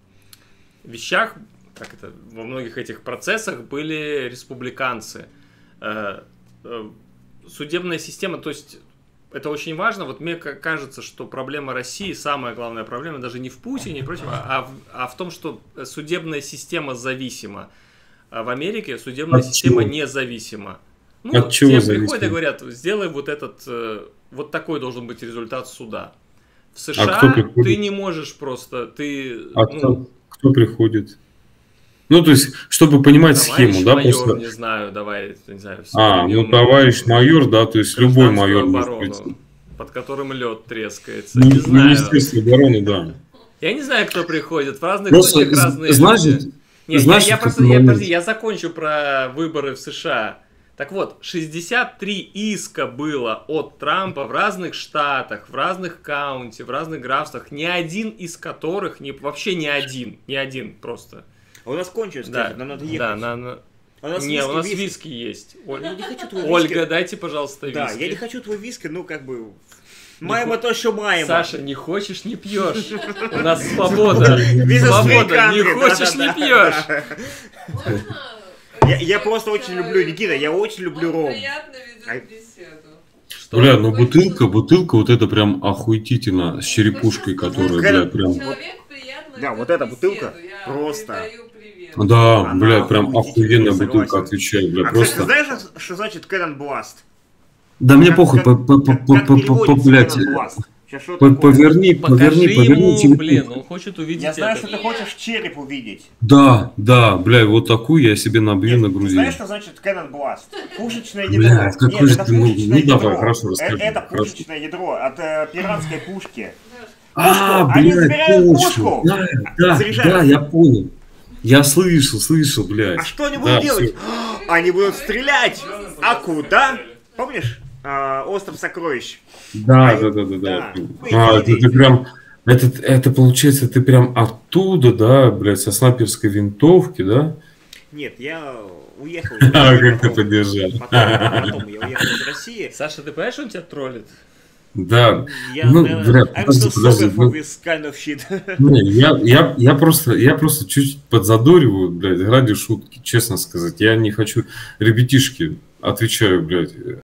вещах, как это, во многих этих процессах были республиканцы. Э, э, судебная система, то есть это очень важно. Вот мне ка- кажется, что проблема России, самая главная проблема, даже не в Путине и прочем, а в, а в том, что судебная система зависима. А в Америке судебная От система чего? независима. Ну, От чего тебе зависимо? приходят и говорят, сделай вот этот, э, вот такой должен быть результат суда. В кто США приходит? ты не можешь просто, ты, А ну, кто, кто приходит? Ну, то есть, чтобы понимать товарищ схему, да, майор, просто... не знаю, давай, не знаю. А, ну, вспомним товарищ майор, да, то есть любой гражданскую майор может оборону, быть. под которым лед трескается. Ну, Не знаю. Министерство обороны, да. Я не знаю, кто приходит. В разных Просто, случаях з- разные знаешь, люди. Не, знаешь, я, я в просто, какой я, момент? подожди, я закончу про выборы в США. Так вот, шестьдесят три иска было от Трампа в разных штатах, в разных каунти, в разных графствах, ни один из которых, не, вообще ни один, ни один просто. А у нас кончилось, Да, кстати, нам надо ехать. да, на, на... А у нас не, виски, у нас виски. виски есть. Оль- Я не хочу твой Ольга, виски. дайте, пожалуйста, виски. Да, я не хочу твой виски, ну как бы... Маемо то, что маемо. Саша, не хочешь, не пьешь. У нас свобода. Business Свобода, free не country, хочешь, да-да-да. не пьешь. Можно Я, я просто очень люблю, Никита, я очень люблю Он ром. приятно А- ведет беседу. Что? Бля, ну бутылка, бутылка вот это прям охуительно, с черепушкой, которая, бля, прям... Человек приятно Да, ведет вот эта беседу. бутылка Я просто. передаю привет. Да, Она бля, прям охуительная, охуенная согласен. бутылка, отвечаю, бля, А, кстати, ты просто... знаешь, что- что значит Cannon Blast? Да мне Как- похуй, как- по- по- по- как- по- как по- по- переводится блядь, Cannon Blast? Сейчас что по- такое? поверни, Покажи поверни, поверни ему, телефон. блин, он хочет увидеть Я знаю, это. что ты хочешь череп увидеть. Да, да, бля, вот такую я себе набью на Нет, грузи. знаешь, что значит Cannon Blast? Пушечное ядро. Бля, какой Нет, же это ты, ну, пушечное ну, давай, ядро. хорошо, Э, расскажи, Это хорошо. пушечное ядро от э, пиратской пушки. А, Они блядь, забирают точно. пушку, Да, да, заряжают. да, я понял. Я слышал, слышал, блядь. А что они Да, будут делать? всё. Они будут стрелять. А куда? Помнишь? А, Остров сокровищ. Да, Они- да, да, да, да. да. А, это ты прям, это, это получается, ты прям оттуда, да, блядь, со снайперской винтовки, да? Нет, я уехал. А, как ты поддержал. Потом, потом я уехал из России. Саша, ты понимаешь, он тебя троллит? Да. Я, Ну, наверное, бля, I'm подожди, so подожди, sorry for ну- this kind of shit. Не, я, я, я просто, я просто чуть подзадориваю, блядь, ради шутки, честно сказать. Я не хочу, ребятишки, отвечаю, блядь,